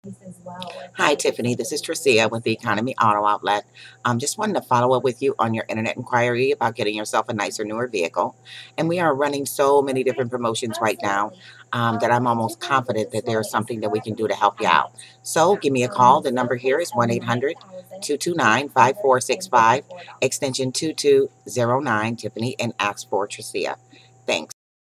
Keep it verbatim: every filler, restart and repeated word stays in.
Hi, Tiffany. This is Tricia with the Economy Auto Outlet. Um, just wanted to follow up with you on your internet inquiry about getting yourself a nicer, newer vehicle. And we are running so many different promotions right now um, that I'm almost confident that there's something that we can do to help you out. So give me a call. The number here is one eight hundred, two two nine, five four six five, extension two two zero nine, Tiffany, and ask for Tricia. Thanks.